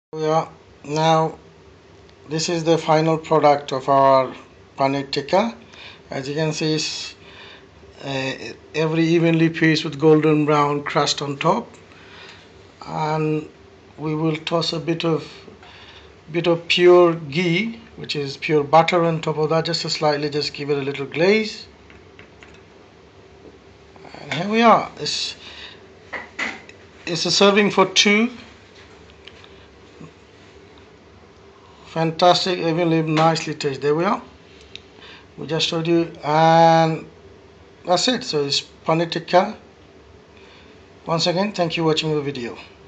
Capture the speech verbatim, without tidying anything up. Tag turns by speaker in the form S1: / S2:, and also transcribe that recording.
S1: Yeah, now this is the final product of our paneer tikka. As you can see, it's uh, every evenly pieced with golden brown crust on top, and we will toss a bit of bit of pure ghee, which is pure butter, on top of that, just to slightly just give it a little glaze. And here we are. It's it's a serving for two. Fantastic, evenly, nicely tasted. There we are. We just showed you, and that's it. So it's paneer tikka. Once again, thank you for watching the video.